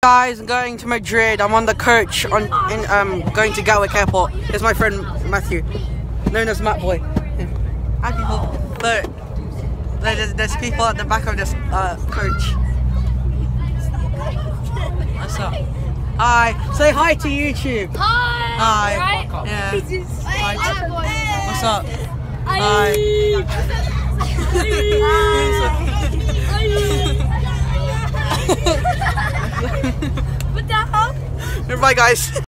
Guys, I'm going to Madrid. I'm on the coach going to Gatwick Airport. Here's my friend Matthew, known as Matt Boy. Hi people. Look, there's people at the back of this coach. What's up? Hi. Say hi to YouTube. Hi. Hi. Right? Yeah. Hi. What's up? Hi. What the hell? Bye guys.